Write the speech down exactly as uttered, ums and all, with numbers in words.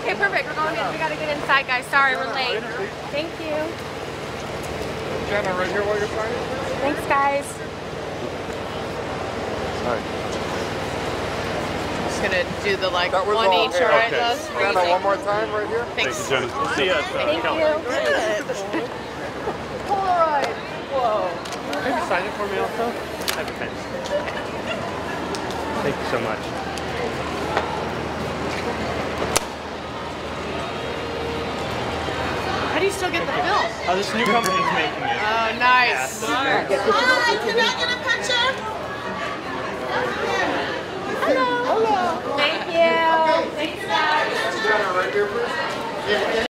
Okay, perfect. We're going in. We gotta get inside, guys. Sorry, we're late. Thank you. Jenna, right here while you're signing. Thanks, guys. Sorry. Just gonna do the like That was one all. each, Okay. alright, Okay. Liz? What do you Jenna, think? one more time right here. Thanks. Thank you, Jenna. We'll see you at uh, Thank Cal. you. Polaroid. Whoa. Can you sign it for me also? Have a pen. Thank you so much. How do you still get the film? Oh, this new company's making it. Oh, nice. Hi, can I get a picture? Hello. Hello. Thank you. Thanks, guys. Jenna, right here, please.